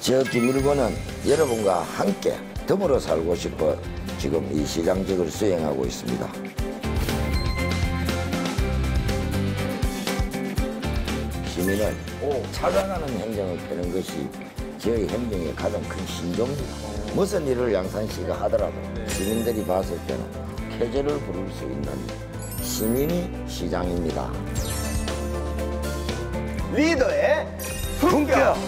저 김일권은 여러분과 함께 더불어 살고 싶어 지금 이 시장직을 수행하고 있습니다. 시민을 찾아가는 행정을 펴는 것이 저희 행정의 가장 큰 신조입니다. 무슨 일을 양산시가 하더라도 시민들이 봤을 때는 쾌재를 부를 수 있는 시민이 시장입니다. 리더의 품격!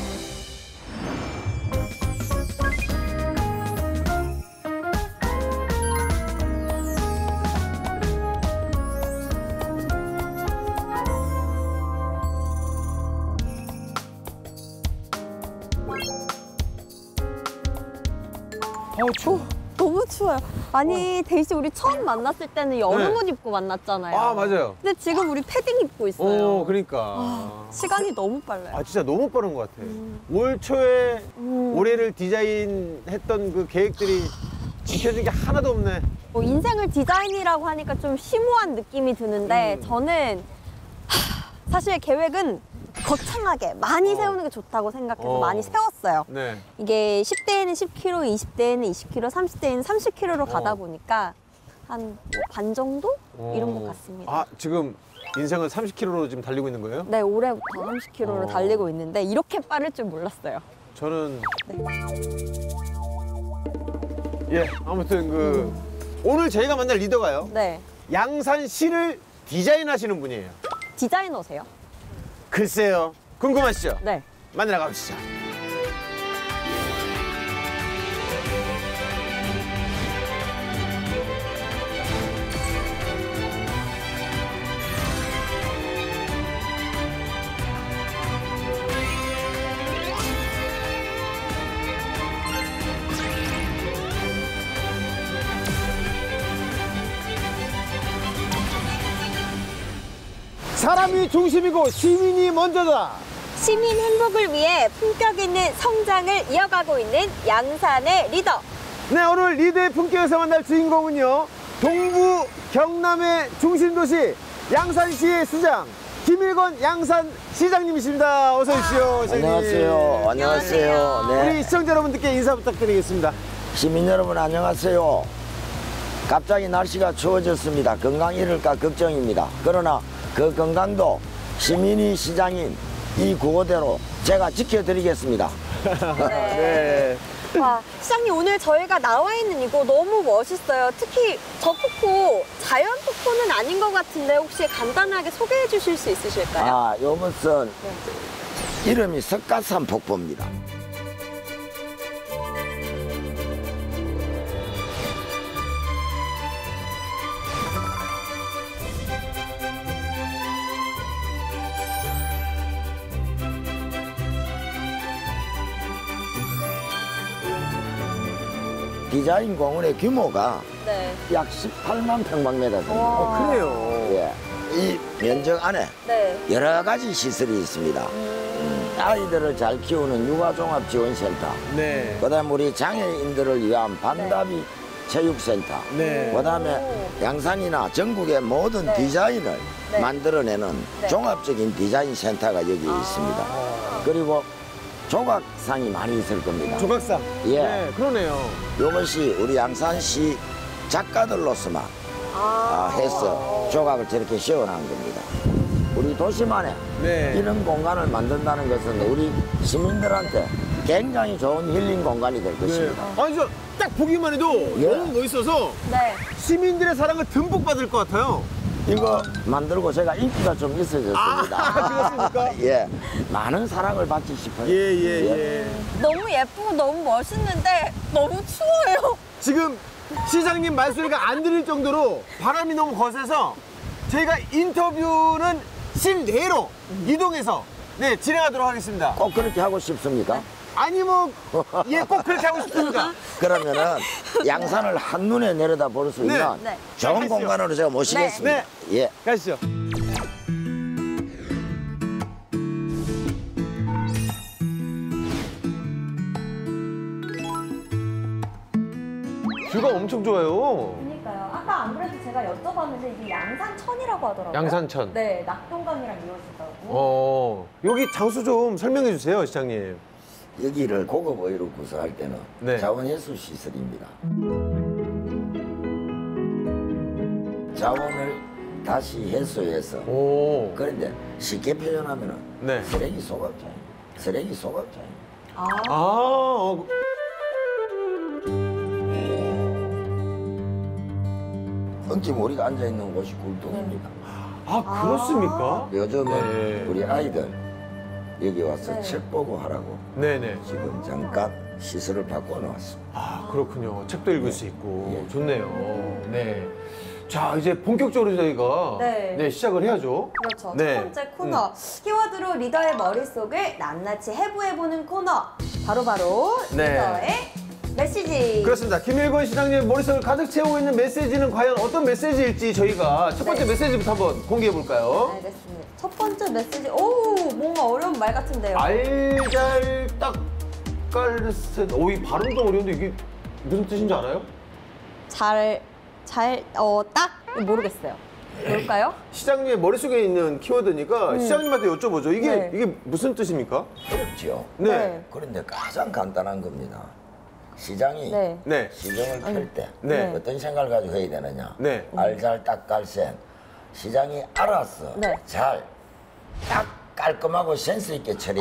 추워. 너무 추워요. 아니, 데이 씨 우리 처음 만났을 때는 여름 옷 입고 만났잖아요. 아, 맞아요. 근데 지금 우리 패딩 입고 있어요. 그러니까. 시간이 너무 빨라요. 아, 진짜 너무 빠른 것 같아. 올 초에 올해를 디자인했던 그 계획들이 지켜진 게 하나도 없네. 뭐 인생을 디자인이라고 하니까 좀 심오한 느낌이 드는데 저는 사실 계획은 거창하게 많이 세우는 게 좋다고 생각해서 많이 세웠어요. 네. 이게 10대에는 10kg, 20대에는 20kg, 30대에는 30kg로 가다 보니까 한 반 정도? 이런 것 같습니다. 아, 지금 인생을 30km로 지금 달리고 있는 거예요? 네, 올해부터 30kg로 달리고 있는데 이렇게 빠를 줄 몰랐어요. 저는 예, 아무튼 오늘 저희가 만날 리더가요. 네. 양산시를 디자인하시는 분이에요. 디자이너세요? 글쎄요. 궁금하시죠? 네. 만나러 가보시죠. 사람이 중심이고 시민이 먼저다. 시민 행복을 위해 품격 있는 성장을 이어가고 있는 양산의 리더. 네, 오늘 리더의 품격에서 만날 주인공은요, 동부 경남의 중심도시 양산시의 시장 김일권 양산시장님이십니다. 어서 오십시오. 안녕하세요. 안녕하세요. 네. 우리 시청자 여러분들께 인사 부탁드리겠습니다. 시민 여러분 안녕하세요. 갑자기 날씨가 추워졌습니다. 건강 잃을까 걱정입니다. 그러나 그 건강도 시민이 시장인 이 구호대로 제가 지켜드리겠습니다. 네. 와, 시장님 오늘 저희가 나와 있는 이거 너무 멋있어요. 특히 저 폭포 자연 폭포는 아닌 것 같은데 혹시 간단하게 소개해 주실 수 있으실까요? 아, 요것은 이름이 석가산 폭포입니다. 디자인 공원의 규모가 네. 약 18만 평방미터 됩니다. 그래요. 예. 이 면적 안에 네. 여러 가지 시설이 있습니다. 아이들을 잘 키우는 육아종합지원센터, 네. 그다음 우리 장애인들을 위한 반다비 체육센터, 네. 그다음에 양산이나 전국의 모든 네. 디자인을 네. 만들어내는 네. 종합적인 디자인 센터가 여기 있습니다. 그리고 조각상이 많이 있을 겁니다. 조각상. 예. 네, 그러네요. 이것이 우리 양산시 작가들로서만 해서 조각을 저렇게 씌워놓은 겁니다. 우리 도시만에 네. 이런 공간을 만든다는 것은 우리 시민들한테 굉장히 좋은 힐링 공간이 될 것입니다. 아니, 저 딱 보기만 해도 예. 너무 멋있어서 네. 시민들의 사랑을 듬뿍 받을 것 같아요. 이거 만들고 제가 인기가 좀 있어졌습니다. 그렇습니까? 예, 많은 사랑을 받지 싶어요. 예. 너무 예쁘고 너무 멋있는데 너무 추워요. 지금 시장님 말소리가 안 들릴 정도로 바람이 너무 거세서 저희가 인터뷰는 실내로 이동해서 네, 진행하도록 하겠습니다. 꼭 그렇게 하고 싶습니까? 아니 뭐 예, 꼭 그렇게 하고 싶습니다. 그러면은 양산을 한눈에 내려다 볼 수 있는 네. 좋은 가시죠. 공간으로 제가 모시겠습니다. 네. 예. 가시죠. 뷰가 엄청 좋아요. 그러니까요. 아까 안 그래도 제가 여쭤봤는데 이게 양산천이라고 하더라고요. 양산천. 네, 낙동강이랑 이어진다고. 여기 장소 좀 설명해 주세요, 시장님. 여기를 고급 어휘로 구성할 때는 네. 자원해수 시설입니다. 자원을 다시 해수해서 오. 그런데 쉽게 표현하면은 네. 쓰레기 소각장입니다. 쓰레기 소각장입니다. 아. 엉킴 우리가 앉아 있는 곳이 굴뚝입니다. 아, 그렇습니까? 요즘은 네. 우리 아이들 여기 와서 네. 책 보고 하라고 네네. 지금 잠깐 시설을 바꿔 놓았습니다. 아, 그렇군요. 책도 읽을 수 있고. 예. 좋네요. 네. 자, 이제 본격적으로 저희가 네. 시작을 해야죠. 그렇죠. 네. 첫 번째 코너. 키워드로 리더의 머릿속을 낱낱이 해부해보는 코너. 바로바로 네. 리더의 메시지. 그렇습니다. 김일권 시장님 머릿속을 가득 채우고 있는 메시지는 과연 어떤 메시지일지 저희가 첫 번째 네. 메시지부터 한번 공개해 볼까요? 알겠습니다. 첫 번째 메시지. 오, 뭔가 어려운 말 같은데요. 알잘딱깔센. 오, 이 발음도 어려운데 이게 무슨 뜻인지 알아요? 딱? 모르겠어요. 뭘까요? 시장님의 머릿속에 있는 키워드니까 시장님한테 여쭤보죠. 네. 이게 무슨 뜻입니까? 어렵죠? 네. 그런데 가장 간단한 겁니다. 시장이 네. 네. 시정을 펼 때 네. 어떤 생각을 가지고 해야 되느냐. 네. 알잘딱깔센. 시장이 알아서 네. 잘 딱 깔끔하고 센스 있게 처리해.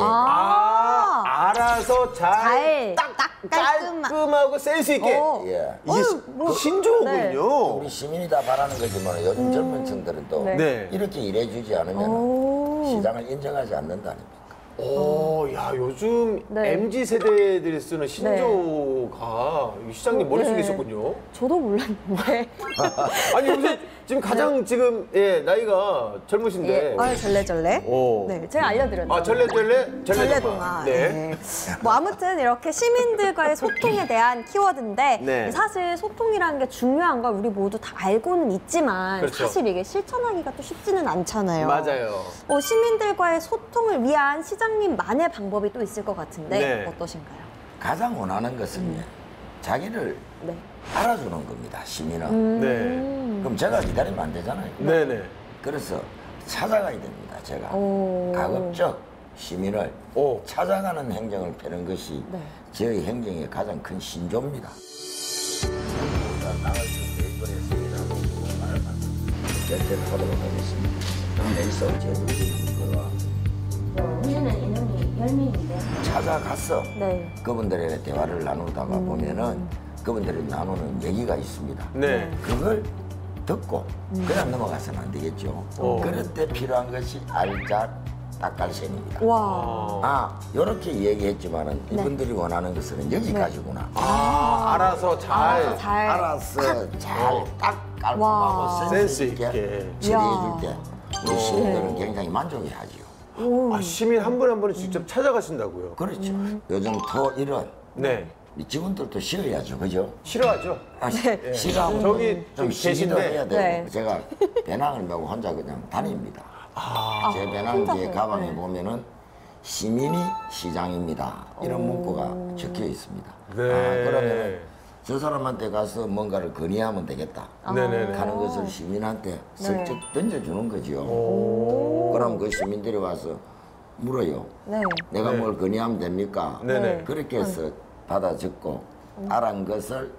알아서 잘, 딱 깔끔하- 깔끔하고 센스 있게. 어. 예. 이게 신조어군요. 우리 시민이 다 바라는 거지만 요즘 젊은 층들은 또 네. 네. 이렇게 일해주지 않으면 오. 시장을 인정하지 않는다 아닙니까? 오, 야, 요즘 네. MZ 세대들이 쓰는 신조어가 이 시장님 머릿속에 네. 있었군요. 저도 몰랐는데. 아니, 요새 지금 가장 지금 나이가 젊으신데. 예. 절레절레. 오. 네, 제가 알려드렸죠. 아, 전래동화. 전래동화. 네. 네. 뭐 아무튼 이렇게 시민들과의 소통에 대한 키워드인데 네. 사실 소통이라는 게 중요한 걸 우리 모두 다 알고는 있지만 그렇죠. 사실 이게 실천하기가 또 쉽지는 않잖아요. 맞아요. 시민들과의 소통을 위한 시장님만의 방법이 또 있을 것 같은데 네. 어떠신가요? 가장 원하는 것은 자기를 네. 알아주는 겁니다, 시민은. 네. 그럼 제가 기다리면 안 되잖아요. 네네. 그래서 찾아가야 됩니다, 제가. 오. 가급적 시민을 오. 찾아가는 행정을 펴는 것이 네. 저희 행정의 가장 큰 신조입니다. 결제를 하도록 하겠습니다. 내일서 제주도의 거와 우리는 인원이 10명인데 찾아가서 네. 그분들의 대화를 나누다가 보면은 그분들이 나누는 얘기가 있습니다. 네. 그걸 듣고 그냥 넘어가서는 안 되겠죠. 오. 그럴 때 필요한 것이 알잘딱깔센입니다. 와. 아, 이렇게 얘기했지만은 이분들이 원하는 것은 여기까지구나. 아, 알아서 잘. 잘. 알아서 잘 딱 깔끔하고 와. 센스 있게 있게. 처리해줄 때 우리 시민들은 굉장히 만족해하지요. 아, 시민 한 분 한 분을 직접 찾아가신다고요? 그렇죠. 요즘 토, 일은 네. 이 직원들도 쉬어야죠, 그죠? 싫어하죠? 아, 쉬라고 저기 좀 계신데. 쉬기도 해야 되고 네. 제가 배낭을 메고 혼자 그냥 다닙니다. 제 배낭 뒤에 혼자서요? 가방에 네. 보면은 시민이 시장입니다. 이런 문구가 적혀 있습니다. 네. 아, 그러면 저 사람한테 가서 뭔가를 건의하면 되겠다 네네네. 하는 것을 시민한테 슬쩍 던져주는 거죠. 오. 그럼 그 시민들이 와서 물어요. 네. 내가 네. 뭘 건의하면 됩니까? 네네. 그렇게 해서 받아 적고 알은 것을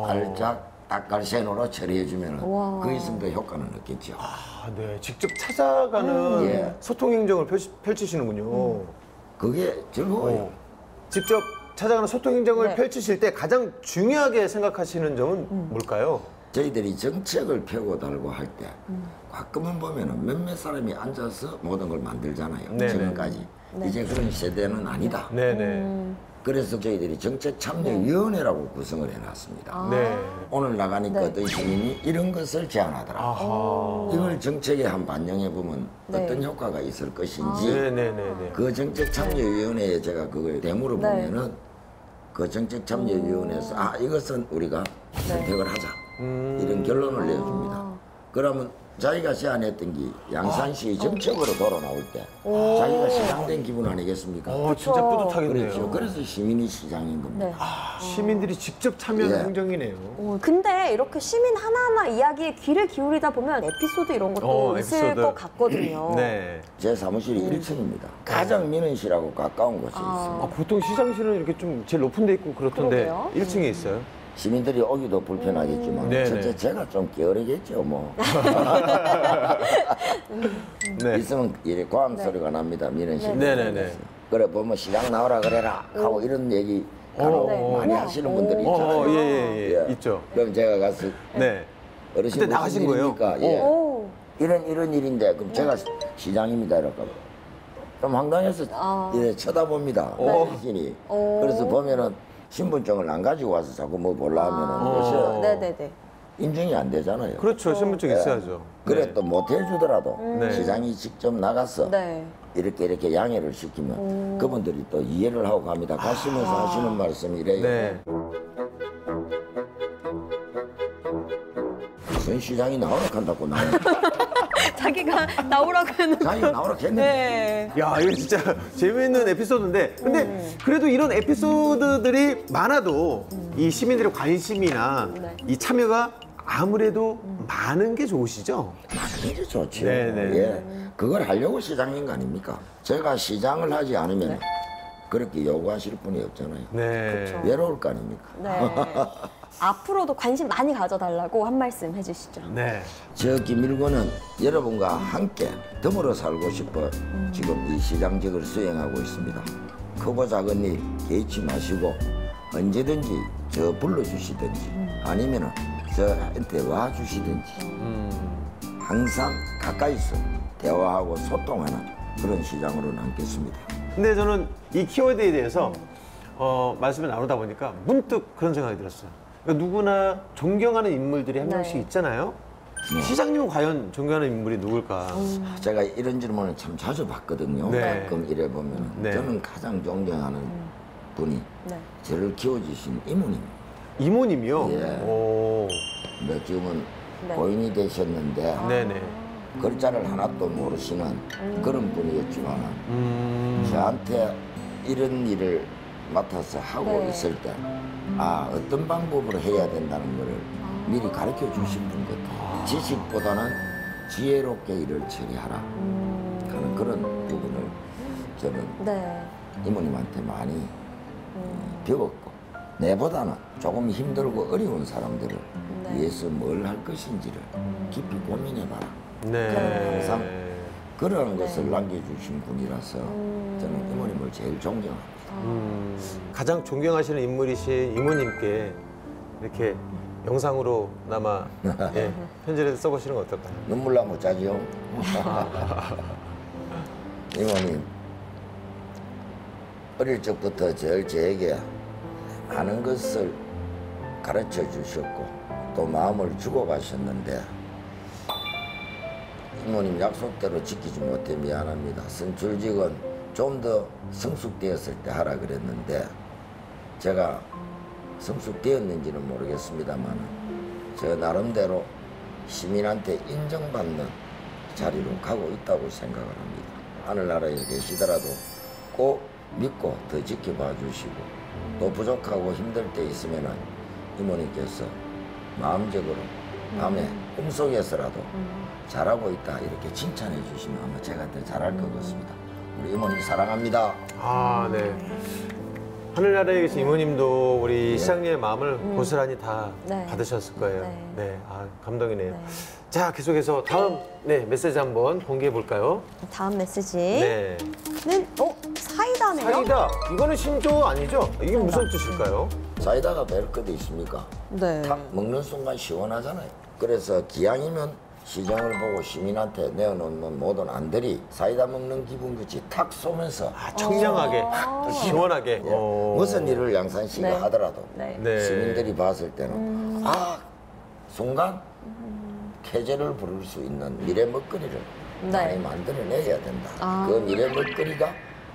알짝딱깔센으로 처리해주면 와. 그 있음도 효과는 없겠죠. 아, 네. 직접 찾아가는 예. 소통 행정을 펼치시는군요. 그게 즐거워요. 오. 직접 찾아가는 소통 행정을 네. 펼치실 때 가장 중요하게 생각하시는 점은 뭘까요? 저희들이 정책을 펴고 달고 할 때 가끔은 보면은 몇몇 사람이 앉아서 모든 걸 만들잖아요. 네네. 지금까지. 이제 그런 세대는 아니다. 네네. 그래서 저희들이 정책참여위원회라고 구성을 해놨습니다. 네. 오늘 나가니까 네. 어떤 시민이 이런 것을 제안하더라. 아하. 이걸 정책에 한 반영해 보면 네. 어떤 효과가 있을 것인지 네네네네. 그 정책참여위원회에 제가 그걸 대물어 네. 보면은 그 정책참여위원회에서 아 이것은 우리가 선택을 하자 이런 결론을 내줍니다. 그러면 자기가 제안했던 게 양산시 정책으로 돌아 나올 때 자기가 시장된 기분 아니겠습니까? 진짜 뿌듯하겠네요. 그렇죠. 그래서 시민이 시장인 겁니다. 네. 시민들이 직접 참여하는 예. 행정이네요. 근데 이렇게 시민 하나하나 이야기에 귀를 기울이다 보면 에피소드 이런 것도 있을 에피소드. 것 같거든요. 네. 제 사무실이 1층입니다. 가장 민원실하고 가까운 곳에 있습니다. 보통 시장실은 이렇게 좀 제일 높은 데 있고 그렇던데 그러게요. 1층에 있어요? 시민들이 오기도 불편하겠지만 네네. 첫째 제가 좀 게으르겠죠 뭐. 네. 있으면 이래 과학 소리가 납니다. 민원실. 네네네. 그래 보면 시장 나오라 그래라 하고 이런 얘기 간혹 네. 많이 우와. 하시는 분들이 있잖아요. 예. 있죠. 그럼 제가 가서 네. 어르신 그때 나가신 무슨 거예요? 일입니까? 예. 오. 이런 일인데 그럼 제가 시장입니다 이럴까 봐. 좀 황당해서 이래 쳐다봅니다. 어르신이. 그래서 보면은 신분증을 안 가지고 와서 자꾸 뭐 볼라 하면은 요새 네네네. 인증이 안 되잖아요. 그렇죠. 신분증 있어야죠. 그래 네. 또 못 해주더라도 네. 시장이 직접 나가서 네. 이렇게 양해를 시키면 그분들이 또 이해를 하고 갑니다. 가시면서 하시는 말씀이 이래요. 네. 무슨 시장이 나오라 한다고 나는 자기가 나오라고 했는데. 자기가 나오라 했는데 네. 야, 이거 진짜 재미있는 에피소드인데, 근데 그래도 이런 에피소드들이 많아도 이 시민들의 관심이나 네. 이 참여가 아무래도 많은 게 좋으시죠? 이게 좋죠. 네네. 예, 그걸 하려고 시장인 거 아닙니까? 제가 시장을 하지 않으면 그렇게 요구하실 분이 없잖아요. 네. 외로울 거 아닙니까? 네. 앞으로도 관심 많이 가져달라고 한 말씀 해주시죠. 네. 저 김일권은 여러분과 함께 더불어 살고 싶어 지금 이 시장직을 수행하고 있습니다. 크고 작은 일 개의치 마시고 언제든지 저 불러주시든지 아니면은 저한테 와주시든지 항상 가까이서 대화하고 소통하는 그런 시장으로 남겠습니다. 근데 저는 이 키워드에 대해서 말씀을 나누다 보니까 문득 그런 생각이 들었어요. 그러니까 누구나 존경하는 인물들이 한 네. 명씩 있잖아요. 시장님은 과연 존경하는 인물이 누굴까? 제가 이런 질문을 참 자주 받거든요. 네. 가끔 이래 보면 네. 저는 가장 존경하는 분이 네. 저를 키워주신 이모님. 이모님이요? 예. 오. 뭐 지금은 네. 고인이 되셨는데 네네. 글자를 하나도 모르시는 그런 분이었지만 음. 저한테 이런 일을 맡아서 하고 네. 있을 때 어떤 방법으로 해야 된다는 것을 미리 가르쳐 주신 분 같아요. 지식보다는 지혜롭게 일을 처리하라 하는 그런 부분을 저는 네. 이모님한테 많이 배웠고 내보다는 조금 힘들고 어려운 사람들을 네. 위해서 뭘 할 것인지를 깊이 고민해봐라. 네. 항상 그런 것을 남겨주신 분이라서 저는 이모님을 제일 존경합니다. 가장 존경하시는 인물이신 이모님께 이렇게 영상으로 남아 예, 편지를 써보시는 건 어떨까요? 눈물 나면 짜지요? 이모님, 어릴 적부터 저에게 많은 것을 가르쳐 주셨고 또 마음을 주고 가셨는데 이모님 약속대로 지키지 못해 미안합니다. 선출직은 좀 더 성숙되었을 때 하라 그랬는데 제가 성숙되었는지는 모르겠습니다만 저 나름대로 시민한테 인정받는 자리로 가고 있다고 생각을 합니다. 하늘나라에 계시더라도 꼭 믿고 더 지켜봐 주시고 또 부족하고 힘들 때 있으면 이모님께서 마음적으로 밤에 꿈속에서라도 잘하고 있다 이렇게 칭찬해 주시면 아마 제가 더 잘할 것 같습니다. 우리 이모님 사랑합니다. 아, 네. 하늘나라에 계신 이모님도 우리 시장님의 마음을 고스란히 다 네. 받으셨을 거예요. 네. 네. 아, 감동이네요. 네. 자, 계속해서 다음 메시지 한번 공개해 볼까요? 다음 메시지는 네. 사이다네요. 사이다. 이거는 신조 아니죠? 이게 무슨 뜻일까요? 사이다가 별 것도 있습니까? 네. 탁 먹는 순간 시원하잖아요. 그래서 기왕이면 시장을 보고 시민한테 내어놓는 모든 안들이 사이다 먹는 기분같이 탁 쏘면서 청량하게, 시원하게. 무슨 일을 양산시가 네. 하더라도 네. 네. 시민들이 봤을 때는 순간 쾌재를 부를 수 있는 미래 먹거리를 네. 많이 만들어내야 된다. 그 미래 먹거리가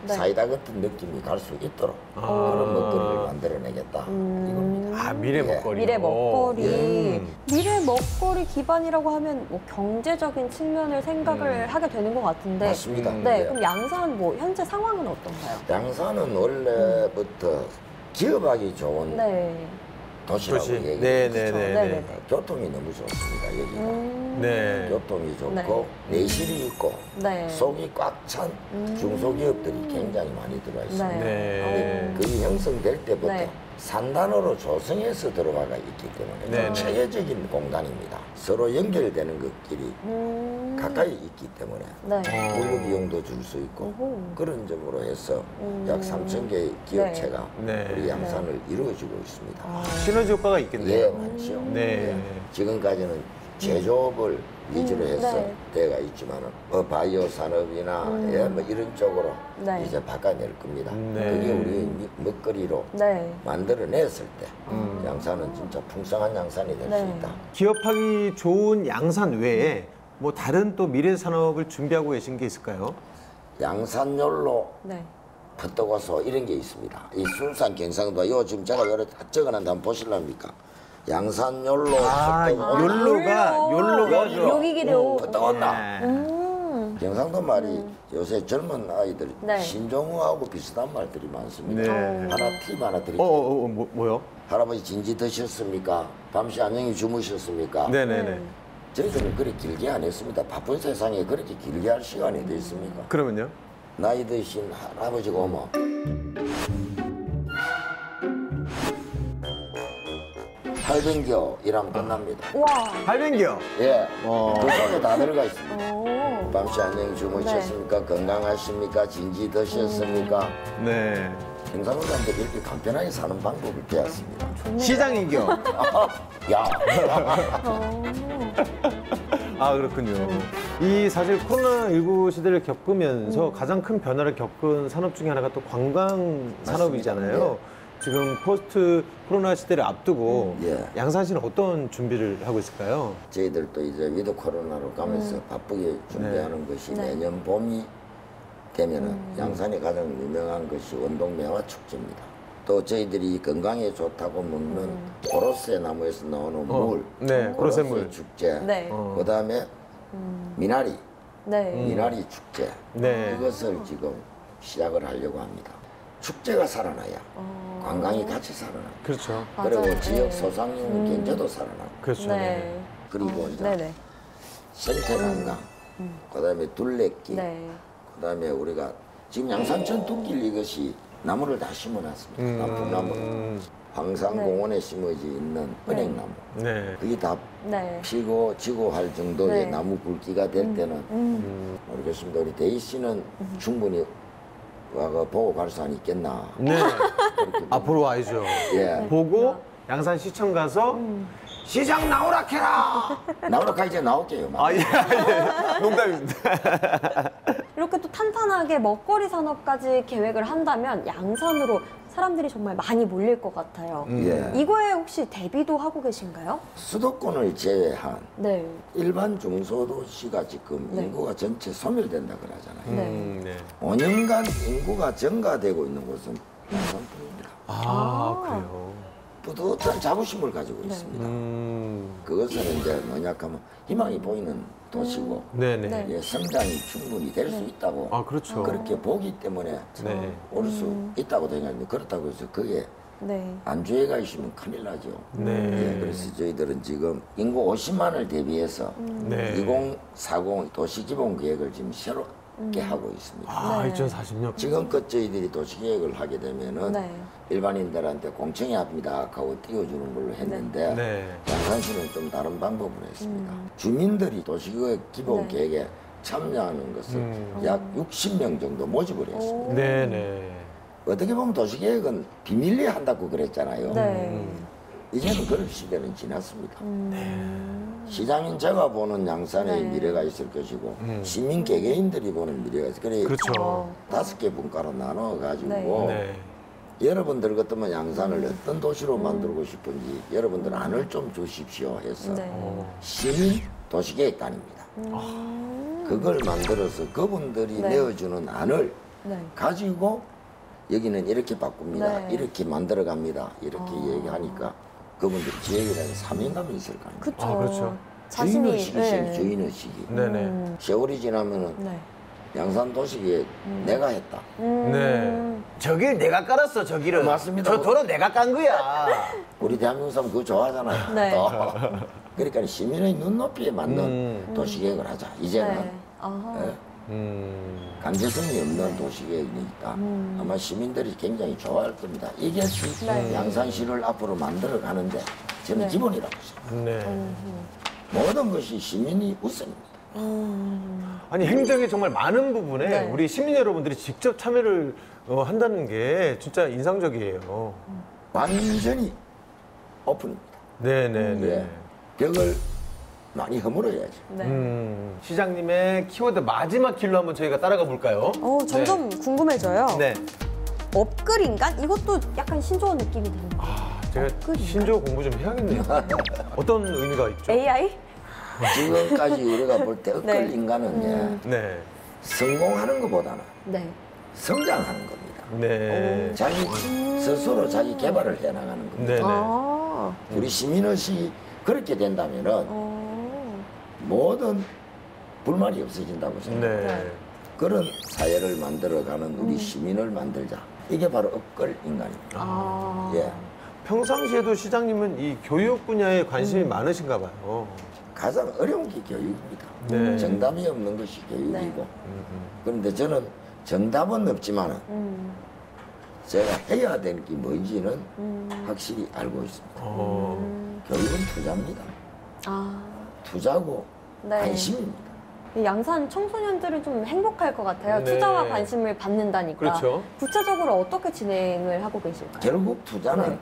네. 사이다 같은 느낌이 갈 수 있도록 그런 먹거리를 만들어내겠다 이겁니다. 아, 미래 예. 먹거리. 미래 먹거리. 음. 미래 먹거리 기반이라고 하면 뭐 경제적인 측면을 생각을 하게 되는 것 같은데. 맞습니다. 네, 그럼 양산 뭐 현재 상황은 어떤가요? 양산은 원래부터 기업하기 좋은 네. 도시라고 도시. 얘기해요. 네네네. 교통이 너무 좋습니다, 여기가. 네. 교통이 좋고 네. 내실이 있고 네. 속이 꽉 찬 중소기업들이 굉장히 많이 들어와 있습니다. 네. 그게 형성될 때부터 네. 산단으로 조성해서 들어가가 있기 때문에 네. 체계적인 공간입니다. 서로 연결되는 것끼리 가까이 있기 때문에 네. 물류 비용도 줄 수 있고 오호. 그런 점으로 해서 약 3천 개의 기업체가 네. 우리 양산을 이루어지고 있습니다. 시너지 효과가 예, 있겠네요. 많죠. 네. 예. 지금까지는 제조업을 위주로 해서 네. 때가 있지만은 바이오 산업이나 예, 뭐 이런 쪽으로 네. 이제 바꿔낼 겁니다. 네. 그게 우리 먹거리로 네. 만들어냈을 때 양산은 진짜 풍성한 양산이 될 수 네. 있다. 기업하기 좋은 양산 외에 뭐 다른 또 미래 산업을 준비하고 계신 게 있을까요? 양산열로 네. 붓도고소 이런 게 있습니다. 이 순산 경상도 요 지금 제가 요래 적어놨는데 한번 보실랍니까? 양산열로 아, 붓도고 욜로가 요기기로. 붓도온다. 음. 경상도 말이 요새 젊은 아이들 네. 신종우하고 비슷한 말들이 많습니다. 네. 하나 팁 하나 드릴게요. 뭐요? 할아버지 진지 드셨습니까? 밤새 안녕히 주무셨습니까? 네네네. 저희들은 그렇게 길게 안 했습니다. 바쁜 세상에 그렇게 길게 할 시간이 어디 있습니까? 그러면요? 나이 드신 할아버지가 오면 할변교 일하면 끝납니다. 와. 할변기요. 예, 그 속에 다 들어가 있습니다. 오. 밤새 안녕히 주무셨습니까? 건강하십니까? 진지 드셨습니까? 네. 경상도 사람들이 이렇게 간편하게 사는 방법을 배웠습니다. 시장인교. 야, 아, 그렇군요. 이 사실 코로나19 시대를 겪으면서 가장 큰 변화를 겪은 산업 중에 하나가 또 관광 산업이잖아요. 지금 포스트 코로나 시대를 앞두고 예. 양산시는 어떤 준비를 하고 있을까요? 저희들도 이제 위드 코로나로 가면서 바쁘게 준비하는 것이 네. 내년 봄이 되면은 양산이 가장 유명한 것이 원동매화 축제입니다. 또 저희들이 건강에 좋다고 먹는 고로쇠 나무에서 나오는 물, 네, 고로쇠 물. 축제, 네. 그다음에 미나리, 네. 미나리 축제 네. 이것을 지금 시작을 하려고 합니다. 축제가 살아나야 관광이 같이 살아나. 그렇죠. 그리고 맞아요. 지역 네. 소상공 경제도 살아나고. 그렇죠. 네. 그리고 이제 네네. 생태관광, 그다음에 둘레길, 네. 그다음에 우리가 지금 양산천 뚝길 이것이 나무를 다 심어놨습니다. 나무나무. 황산공원에 심어져 있는 은행나무. 네. 그게 다 네. 피고 지고 할 정도의 네. 나무 굵기가 될 때는 모르겠습니다. 우리 대희 씨는 충분히 와가 보고 갈 수 있겠나. 네. 앞으로 와야죠. 예. 보고 양산시청 가서 시장 나오라 캐라! 나오라 이제 나올게요. 아, 예, 예. 농담입니다. 이렇게 또 탄탄하게 먹거리 산업까지 계획을 한다면 양산으로 사람들이 정말 많이 몰릴 것 같아요. 예. 이거에 혹시 대비도 하고 계신가요? 수도권을 제외한 네. 일반 중소도시가 지금 네. 인구가 전체 소멸된다 그러잖아요. 네. 네. 5년간 인구가 증가되고 있는 곳은 양산뿐입니다. 아, 그래요. 뿌듯한 자부심을 가지고 있습니다. 그것은 이제 뭐냐 하면 희망이 보이는 도시고 네네. 네. 예, 성장이 충분히 될 수 있다고 아, 그렇죠. 그렇게 보기 때문에 네. 올 수 있다고 생각합니다. 그렇다고 해서 그게 네. 안주해가 있으면 큰일 나죠. 네. 예, 그래서 저희들은 지금 인구 50만을 대비해서 네. 2040 도시기본계획을 지금 새롭게 하고 있습니다. 아, 네. 2040년. 지금껏 저희들이 도시계획을 하게 되면은 네. 일반인들한테 공청회 합니다 하고 띄워주는 걸로 했는데 네. 양산시는 좀 다른 방법으로 했습니다. 주민들이 도시계획 기본계획에 네. 참여하는 것을 약 60명 정도 모집을 했습니다. 네네. 어떻게 보면 도시계획은 비밀리에 한다고 그랬잖아요. 네. 이제는 그럴 시대는 지났습니다. 시장인 제가 보는 양산의 네. 미래가 있을 것이고 시민 개개인들이 보는 미래가 있을 것이고 그렇죠. 5개 분과로 나눠가지고 네. 여러분들 같으면 양산을 어떤 도시로 만들고 싶은지 여러분들 안을 좀 주십시오 해서 네. 시민 도시계획단입니다. 그걸 만들어서 그분들이 네. 내어주는 안을 네. 가지고 여기는 이렇게 바꿉니다. 네. 이렇게 만들어 갑니다. 이렇게 얘기하니까 그분들이 기획에 대한 사명감이 있을 거 아닙니까? 그쵸. 아, 그렇죠. 자신이 주인의식이세요. 주인의식이. 네네. 세월이 지나면은 네. 양산 도시에 내가 했다. 네. 저길 내가 깔았어, 저기를. 맞습니다. 저 도로 내가 깐 거야. 우리 대한민국 사람 그거 좋아하잖아요. 네. 또. 그러니까 시민의 눈높이에 맞는 도시계획을 하자. 이제는 네. 아. 예, 강제성이 없는 도시계획이니까 아마 시민들이 굉장히 좋아할 겁니다. 이것이 네. 양산시를 앞으로 만들어 가는데 저는 네. 기본이라고 생각합니다. 네. 모든 것이 시민이 우선입니다. 아니 행정의 정말 많은 부분에 네. 우리 시민 여러분들이 직접 참여를 한다는 게 진짜 인상적이에요. 완전히 오픈입니다. 네네네. 예. 벽을 많이 허물어야죠. 네. 시장님의 키워드 마지막 길로 한번 저희가 따라가 볼까요? 점점 궁금해져요. 네. 업글인간? 이것도 약간 신조어 느낌이 드는데. 제가 업글인간? 신조어 공부 좀 해야겠네요. 어떤 의미가 있죠? AI? 지금까지 우리가 볼 때 업글 네. 인간은 예, 네. 성공하는 것보다는 네. 성장하는 겁니다. 네. 자기 스스로 자기 개발을 해나가는 겁니다. 네네. 아. 우리 시민의식이 그렇게 된다면은 어. 모든 불만이 없어진다고 생각합니다. 네. 그런 사회를 만들어가는 우리 시민을 만들자. 이게 바로 업글 인간입니다. 아. 예. 평상시에도 시장님은 이 교육 분야에 관심이 많으신가 봐요. 가장 어려운 게 교육입니다. 네. 정답이 없는 것이 교육이고. 그런데 저는 정답은 없지만 제가 해야 될 게 뭔지는 확실히 알고 있습니다. 교육은 투자입니다. 아. 투자고 네. 관심입니다. 양산 청소년들은 좀 행복할 것 같아요. 네. 투자와 관심을 받는다니까. 그렇죠. 구체적으로 어떻게 진행을 하고 계실까요? 결국 투자는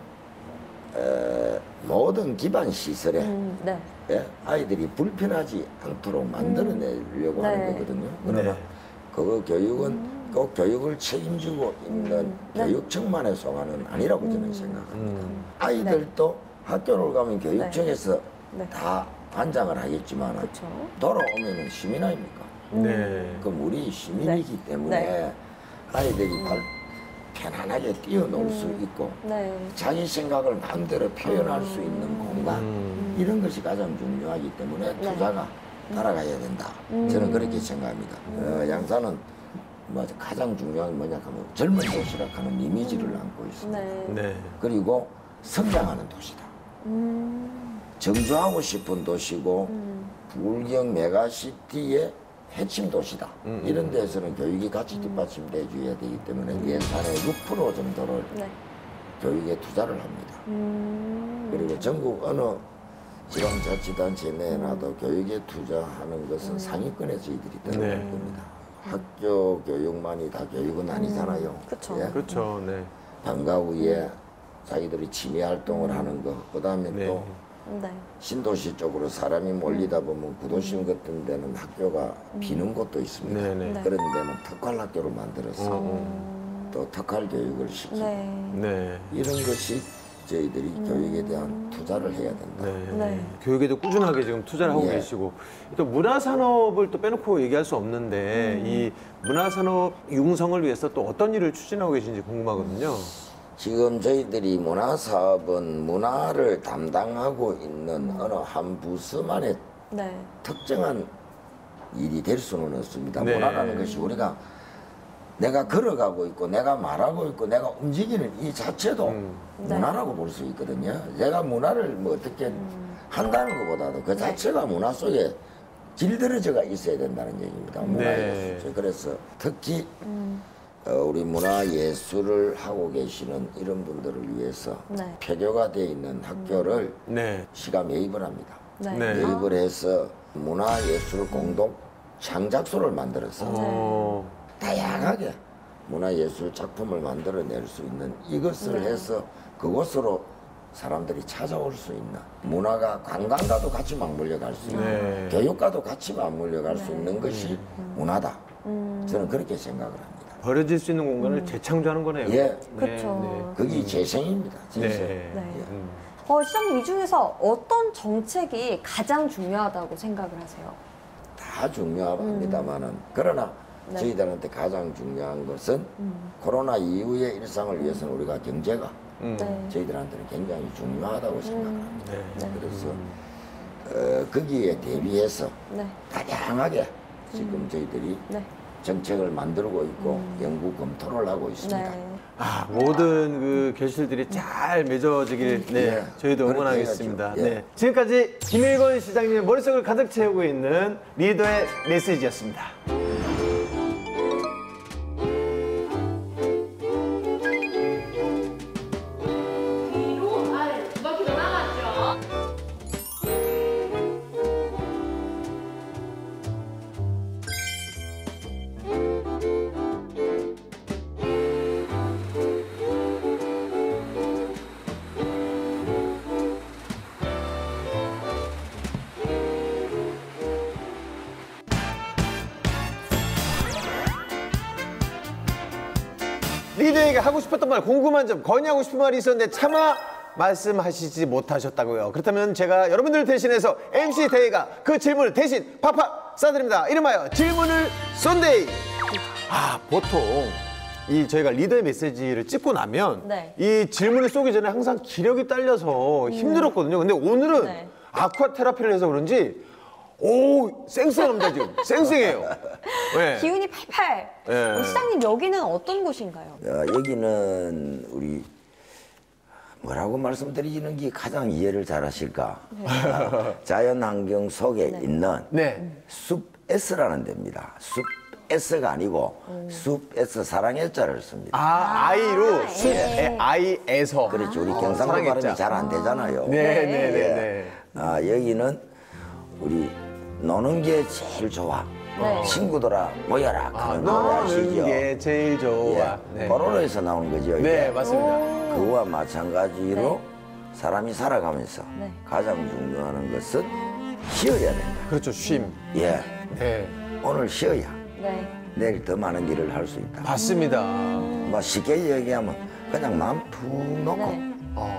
모든 기반 시설에 네. 예, 아이들이 불편하지 않도록 만들어내려고 네. 하는 거거든요. 그러나 네. 그 교육은 꼭 교육을 책임지고 있는 네. 교육청만의 소관은 아니라고 저는 생각합니다. 아이들도 학교를 가면 교육청에서 네. 다 관장을 하겠지만 그렇죠. 돌아오면 시민 아닙니까? 네. 그럼 우리 시민이기 때문에 네. 아이들이 편안하게 뛰어놀 수 있고 네. 자기 생각을 마음대로 표현할 수 있는 공간 이런 것이 가장 중요하기 때문에 네. 투자가 따라가야 된다. 저는 그렇게 생각합니다. 양산은 뭐 가장 중요한 게 뭐냐 하면 젊은 도시라 하는 이미지를 안고 있습니다. 네. 네. 그리고 성장하는 도시다. 정주하고 싶은 도시고 불경 메가시티의 핵심 도시다. 이런 데서는 교육이 같이 뒷받침돼 줘야 되기 때문에 예산의 6% 정도를 네. 교육에 투자를 합니다. 그리고 전국 어느 지방자치단체 내놔도 교육에 투자하는 것은 상위권에 저희들이 들어갈 네. 겁니다. 학교 교육만이 다 교육은 아니잖아요. 그쵸. 예? 그렇죠. 네. 방과 후에 자기들이 취미 활동을 하는 거, 그 다음에 네. 또 네. 신도시 쪽으로 사람이 몰리다 보면 구도심 같은 데는 학교가 비는 곳도 있습니다. 네네. 네. 그런 데는 특활 학교를 만들어서 또 특활 교육을 시키고 네. 네. 이런 것이 저희들이 교육에 대한 투자를 해야 된다. 네. 네. 교육에도 꾸준하게 지금 투자를 하고 예. 계시고 또 문화산업을 또 빼놓고 얘기할 수 없는데 이 문화산업 융성을 위해서 또 어떤 일을 추진하고 계신지 궁금하거든요. 지금 저희들이 문화사업은 문화를 담당하고 있는 어느 한 부서만의 네. 특정한 일이 될 수는 없습니다. 네. 문화라는 것이 우리가 내가 걸어가고 있고 내가 말하고 있고 내가 움직이는 이 자체도 문화라고 볼 수 있거든요. 내가 문화를 뭐 어떻게 한다는 것보다도 그 자체가 문화 속에 길들여져가 있어야 된다는 얘기입니다. 문화예술. 그래서 특히 우리 문화예술을 하고 계시는 이런 분들을 위해서 네. 폐교가 되어 있는 학교를 네. 시가 매입을 합니다. 네. 네. 매입을 해서 문화예술 공동 창작소를 만들어서 다양하게 문화예술 작품을 만들어낼 수 있는 이것을 해서 그곳으로 사람들이 찾아올 수 있는 문화가 관광과도 같이 맞물려 갈 수 있는 네. 교육과도 같이 맞물려 갈 수 있는 것이 문화다. 저는 그렇게 생각을 합니다. 버려질 수 있는 공간을 재창조하는 거네요. 예, 그렇죠. 그게 재생입니다. 재생. 네. 네. 음. 시장님 이 중에서 어떤 정책이 가장 중요하다고 생각을 하세요? 다 중요합니다만은 그러나 네. 저희들한테 가장 중요한 것은 코로나 이후의 일상을 위해서는 우리가 경제가 네. 저희들한테는 굉장히 중요하다고 생각합니다. 네. 그래서 거기에 대비해서 네. 다양하게 지금 저희들이 네. 정책을 만들고 있고 연구 검토를 하고 있습니다. 네. 모든 그 결실들이 잘 맺어지길 예, 저희도 그렇게 응원하겠습니다. 해야죠. 예. 네. 지금까지 김일건 시장님의 머릿속을 가득 채우고 있는 리더의 메시지였습니다. 뒤로 아래 두 바퀴 더 나갔죠? 리더에게 하고 싶었던 말, 궁금한 점, 건의하고 싶은 말이 있었는데 차마 말씀하시지 못하셨다고요. 그렇다면 제가 여러분들을 대신해서 MC 대회가 그 질문을 대신 팍팍 쏴드립니다. 이름하여 질문을 쏜데이. 보통 이 저희가 리더의 메시지를 찍고 나면 네. 이 질문을 쏘기 전에 항상 기력이 딸려서 힘들었거든요. 근데 오늘은 네. 아쿠아 테라피를 해서 그런지 쌩쌩합니다 지금. 쌩쌩해요. 네. 기운이 팔팔. 네. 시장님 여기는 어떤 곳인가요? 여기는 우리 뭐라고 말씀드리는 게 가장 이해를 잘하실까? 자연 환경 속에 있는 네. 숲 S라는 데입니다. 숲 S가 아니고 숲 S 사랑의 자를 씁니다. 아이로 숲의 아이에서. 그렇죠. 우리 경상도 사랑의 발음이 자. 잘 안 되잖아요. 네네네. 여기는 우리 노는 게 제일 좋아. 네. 친구들아 모여라. 그런 노래 아시죠? 노는 게 제일 좋아. 예. 뽀로로에서 나온 거죠. 이게. 네, 맞습니다. 그와 마찬가지로 사람이 살아가면서 네. 가장 중요한 것은 쉬어야 된다. 그렇죠, 쉼. 예. 네, 오늘 쉬어야 네. 내일 더 많은 일을 할 수 있다. 맞습니다. 뭐 쉽게 얘기하면 그냥 마음 푹 놓고 네.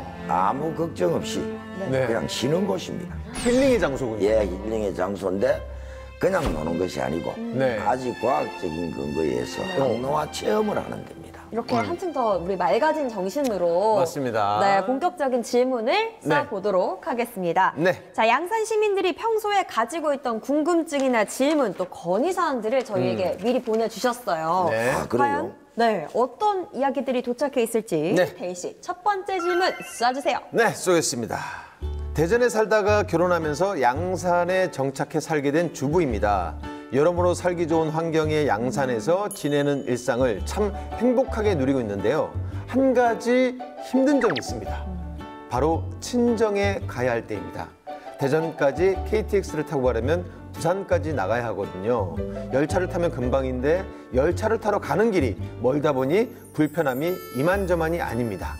아무 걱정 없이 네. 그냥 쉬는 곳입니다. 힐링의 장소군요. 예, 힐링의 장소인데 그냥 노는 것이 아니고 네. 아주 과학적인 근거에 의해서 항노화 체험을 하는 데입니다. 이렇게 한층 더 우리 맑아진 정신으로 맞습니다. 네, 본격적인 질문을 쏴보도록 하겠습니다. 네. 자, 양산 시민들이 평소에 가지고 있던 궁금증이나 질문 또 건의사항들을 저희에게 미리 보내주셨어요. 네. 아, 그래요? 과연 네, 어떤 이야기들이 도착해 있을지 네. 대희 씨 첫 번째 질문 쏴주세요. 네, 쏘겠습니다. 대전에 살다가 결혼하면서 양산에 정착해 살게 된 주부입니다. 여러모로 살기 좋은 환경의 양산에서 지내는 일상을 참 행복하게 누리고 있는데요. 한 가지 힘든 점이 있습니다. 바로 친정에 가야 할 때입니다. 대전까지 KTX를 타고 가려면 부산까지 나가야 하거든요. 열차를 타면 금방인데 열차를 타러 가는 길이 멀다 보니 불편함이 이만저만이 아닙니다.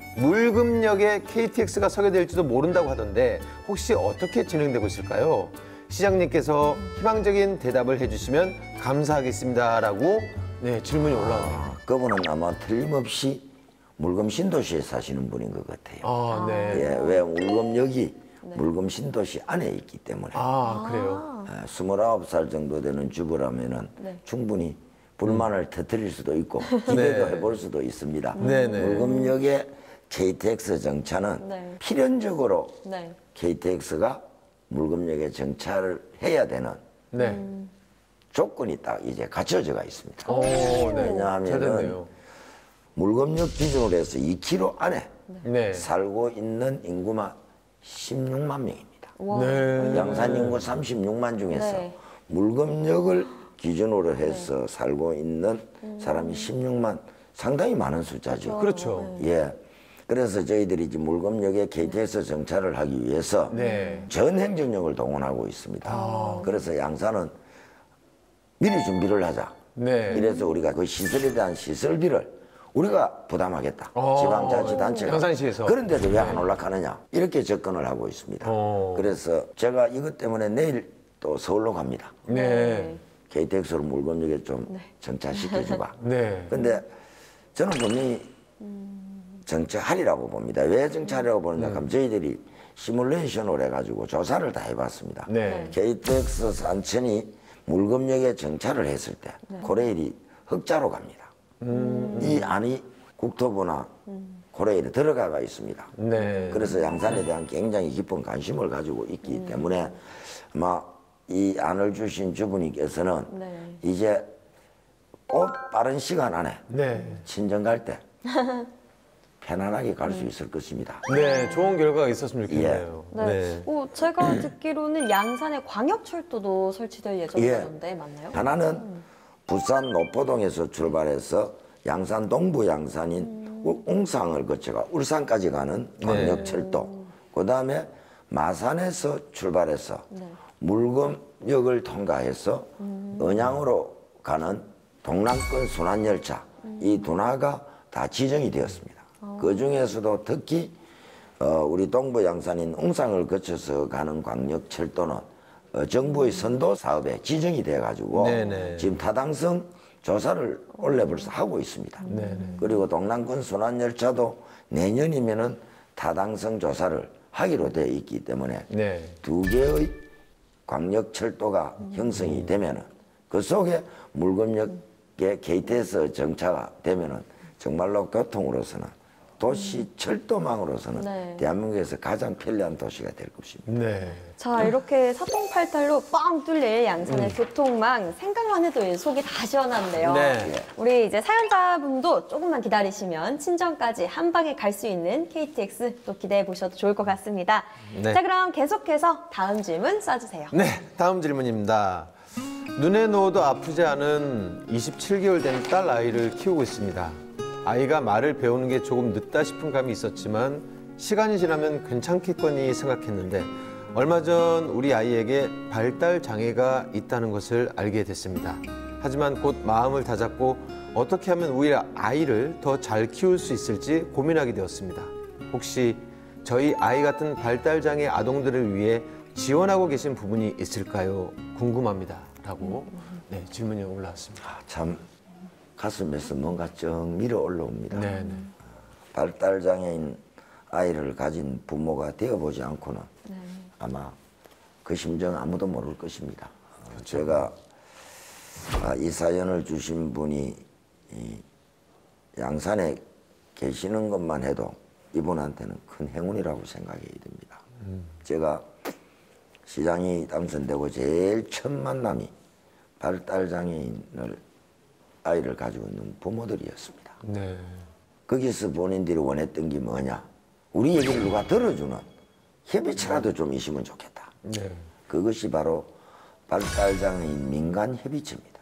물금역에 KTX가 서게 될지도 모른다고 하던데 혹시 어떻게 진행되고 있을까요? 시장님께서 희망적인 대답을 해주시면 감사하겠습니다라고 질문이 올라오네요. 그분은 아마 틀림없이 물금 신도시에 사시는 분인 것 같아요. 네. 예, 왜 물금역이 물금 신도시 안에 있기 때문에 그래요? 29살 정도 되는 주부라면은 충분히 불만을 터뜨릴 수도 있고 기대도 해볼 수도 있습니다. 네네. 물금역의 KTX 정차는 필연적으로 KTX가 물금역에 정차를 해야 되는 네. 조건이 딱 이제 갖춰져가 있습니다. 네. 잘 왜냐하면은 됐네요. 물금역 기준으로 해서 2km 안에 네. 살고 있는 인구만 16만 명입니다. 네. 양산 인구 36만 중에서 네. 물금역을 기준으로 해서 살고 있는 사람이 16만, 상당히 많은 숫자죠. 그렇죠. 예. 그래서 저희들이 이제 물금역에 KTX 정차를 하기 위해서 전 행정력을 동원하고 있습니다. 그래서 양산은 미리 준비를 하자. 이래서 우리가 그 시설에 대한 시설비를 우리가 부담하겠다. 지방자치단체가. 양산시에서. 그런데도 왜 안 올라가느냐. 이렇게 접근을 하고 있습니다. 그래서 제가 이것 때문에 내일 또 서울로 갑니다. 네. KTX로 물금역에 좀 정차시켜주가. 네. 근데 저는 분명히 정차하리라고 봅니다. 왜 정차하리라고 보느냐 하면 저희들이 시뮬레이션을 해가지고 조사를 다 해봤습니다. 네. KTX 산천이 물금역에 정차를 했을 때 코레일이 흑자로 갑니다. 이 안이 국토부나 코레일에 들어가가 있습니다. 네. 그래서 양산에 대한 굉장히 깊은 관심을 가지고 있기 때문에 아마 이 안을 주신 주부님께서는 네. 이제 꼭 빠른 시간 안에 네. 친정 갈 때 편안하게 갈 수 있을 것입니다. 네, 좋은 결과가 있었으면 좋겠네요. 네. 제가 듣기로는 양산에 광역철도도 설치될 예정이던데 맞나요? 하나는 부산 노포동에서 출발해서 양산 동부 양산인 웅상을 거쳐가 울산까지 가는 광역철도. 그다음에 마산에서 출발해서 물금역을 통과해서 언양으로 가는 동남권 순환열차 이 둔화가 다 지정이 되었습니다. 그 중에서도 특히 우리 동부 양산인 웅상을 거쳐서 가는 광역철도는 정부의 선도 사업에 지정이 돼가지고 네네. 지금 타당성 조사를 원래 벌써 하고 있습니다. 네네. 그리고 동남권 순환열차도 내년이면은 타당성 조사를 하기로 되어 있기 때문에 네. 두 개의 광역철도가 형성이 되면은 그 속에 물금역에 게이트에서 정차가 되면은 정말로 교통으로서는 도시 철도망으로서는 네. 대한민국에서 가장 편리한 도시가 될 것입니다. 네. 자, 이렇게 사통팔달로 뻥 뚫릴 양산의 교통망 생각만 해도 속이 다 시원한데요. 네. 우리 이제 사연자분도 조금만 기다리시면 친정까지 한 방에 갈 수 있는 KTX 또 기대해 보셔도 좋을 것 같습니다. 네. 자, 그럼 계속해서 다음 질문 써주세요. 네, 다음 질문입니다. 눈에 넣어도 아프지 않은 27개월 된 딸 아이를 키우고 있습니다. 아이가 말을 배우는 게 조금 늦다 싶은 감이 있었지만 시간이 지나면 괜찮겠거니 생각했는데 얼마 전 우리 아이에게 발달 장애가 있다는 것을 알게 됐습니다. 하지만 곧 마음을 다잡고 어떻게 하면 오히려 아이를 더 잘 키울 수 있을지 고민하게 되었습니다. 혹시 저희 아이 같은 발달 장애 아동들을 위해 지원하고 계신 부분이 있을까요? 궁금합니다. 라고 네, 질문이 올라왔습니다. 참 가슴에서 뭔가 쩍 밀어 올라옵니다. 네. 발달장애인 아이를 가진 부모가 되어보지 않고는 아마 그 심정 아무도 모를 것입니다. 제가 이 사연을 주신 분이 이 양산에 계시는 것만 해도 이분한테는 큰 행운이라고 생각이 됩니다. 제가 시장이 당선되고 제일 첫 만남이 발달장애인을 아이를 가지고 있는 부모들이었습니다. 네. 거기서 본인들이 원했던 게 뭐냐? 우리 얘기를 누가 들어주는 협의체라도 좀 있으면 좋겠다. 네. 그것이 바로 발달장애인 민간협의체입니다.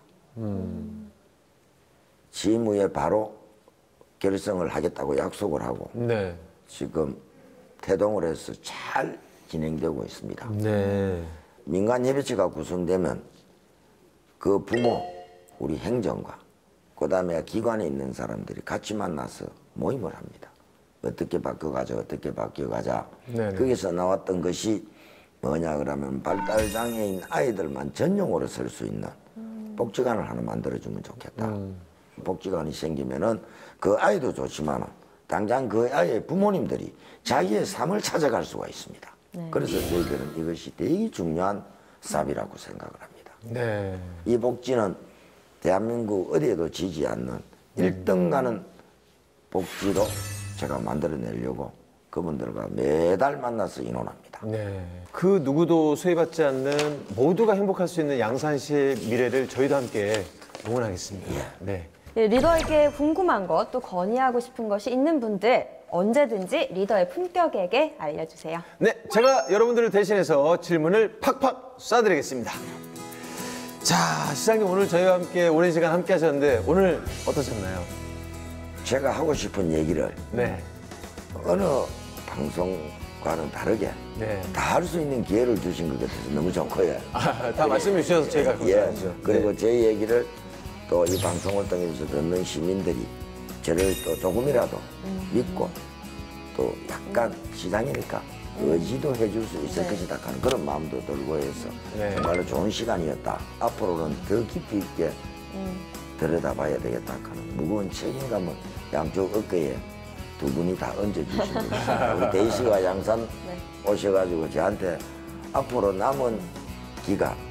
지무에 바로 결성을 하겠다고 약속을 하고 네. 지금 태동을 해서 잘 진행되고 있습니다. 네. 민간협의체가 구성되면 그 부모, 우리 행정과 그다음에 기관에 있는 사람들이 같이 만나서 모임을 합니다. 어떻게 바뀌어가자, 어떻게 바뀌어가자. 네네. 거기서 나왔던 것이 뭐냐 그러면 발달장애인 아이들만 전용으로 쓸 수 있는 복지관을 하나 만들어주면 좋겠다. 복지관이 생기면은 그 아이도 좋지만 당장 그 아이의 부모님들이 자기의 삶을 찾아갈 수가 있습니다. 그래서 저희들은 이것이 되게 중요한 사업이라고 생각을 합니다. 네. 이 복지는 대한민국 어디에도 지지 않는 1등 가는 복지로 제가 만들어내려고 그분들과 매달 만나서 의논합니다. 네. 그 누구도 소외받지 않는 모두가 행복할 수 있는 양산시의 미래를 저희도 함께 응원하겠습니다. 네. 네, 리더에게 궁금한 것 또 건의하고 싶은 것이 있는 분들 언제든지 리더의 품격에게 알려주세요. 네, 제가 여러분들을 대신해서 질문을 팍팍 쏴드리겠습니다. 자, 시장님 오늘 저희와 함께 오랜 시간 함께 하셨는데 오늘 어떠셨나요? 제가 하고 싶은 얘기를 네. 어느 방송과는 다르게 네. 다 할 수 있는 기회를 주신 것 같아서 너무 좋고요. 다 말씀해 주셔서 저희가 예. 감사하죠. 그리고 네. 제 얘기를 또 이 방송을 통해서 듣는 시민들이 저를 또 조금이라도 믿고 또 약간 시장이니까 의지도 해줄 수 있을 것이다 하는 그런 마음도 들고 해서 네. 정말로 좋은 시간이었다. 앞으로는 더 깊이 있게 들여다봐야 되겠다 하는 무거운 책임감을 양쪽 어깨에 두 분이 다 얹어주십니다. 우리 대희씨가 양산 오셔가지고 저한테 앞으로 남은 기간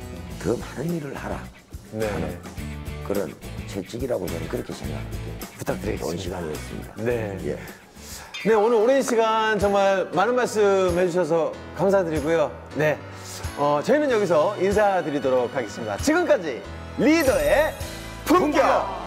더 많은 일을 하라 네. 하는 그런 채찍이라고 저는 그렇게 생각합니다. 부탁드리겠습니다. 좋은 시간이었습니다. 네. 예. 네, 오늘 오랜 시간 정말 많은 말씀 해주셔서 감사드리고요. 네. 저희는 여기서 인사드리도록 하겠습니다. 지금까지 리더의 품격!